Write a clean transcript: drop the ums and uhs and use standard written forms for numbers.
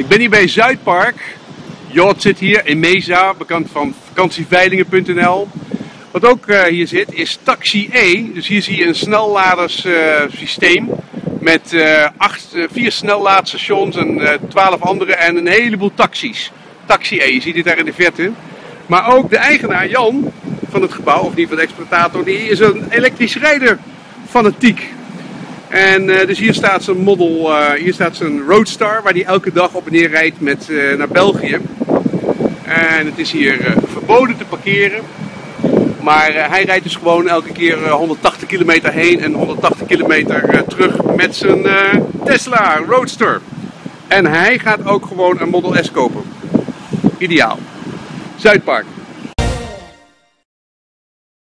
Ik ben hier bij Zuidpark. Jort zit hier in Meza, bekend van vakantieveilingen.nl. Wat ook hier zit is Taxi E. Dus hier zie je een snelladerssysteem met 4 snellaadstations en 12 andere en een heleboel taxis. Taxi E, je ziet het daar in de verte. Maar ook de eigenaar Jan van het gebouw, of niet van de exploitator, die is een elektrisch rijder fanatiek. En dus hier staat zijn model, hier staat zijn Roadstar, waar hij elke dag op en neer rijdt naar België. En het is hier verboden te parkeren. Maar hij rijdt dus gewoon elke keer 180 kilometer heen en 180 kilometer terug met zijn Tesla Roadster. En hij gaat ook gewoon een Model S kopen. Ideaal. Zuidpark.